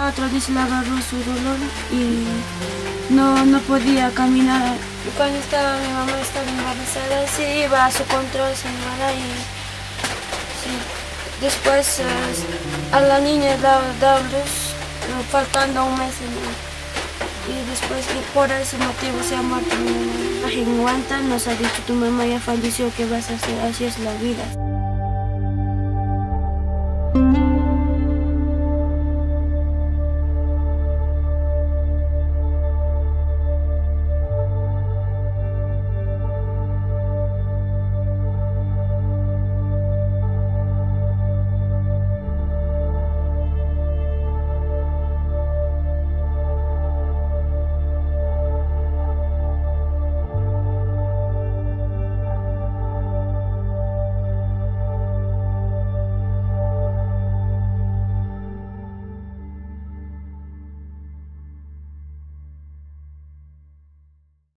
4 días le agarró su dolor y no podía caminar. Cuando mi mamá estaba embarazada, sí iba a su control, señora, y sí. Después a la niña da luz, faltando un mes, y después y por ese motivo se ha muerto mi mamá. En Huanta nos ha dicho: tu mamá ya falleció, ¿qué vas a hacer? Así es la vida.